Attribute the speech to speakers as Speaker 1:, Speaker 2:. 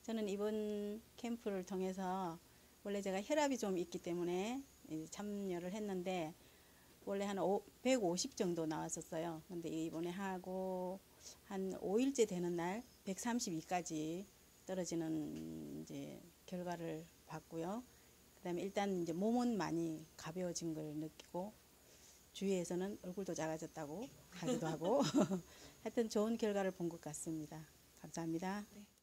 Speaker 1: 저는 이번 캠프를 통해서 원래 제가 혈압이 좀 있기 때문에 참여를 했는데 원래 한 150 정도 나왔었어요. 근데 이번에 하고 한 5일째 되는 날 132까지 떨어지는 이제 결과를 봤고요. 그다음에 일단 이제 몸은 많이 가벼워진 걸 느끼고 주위에서는 얼굴도 작아졌다고 하기도 하고 하여튼 좋은 결과를 본 것 같습니다. 감사합니다.
Speaker 2: 네.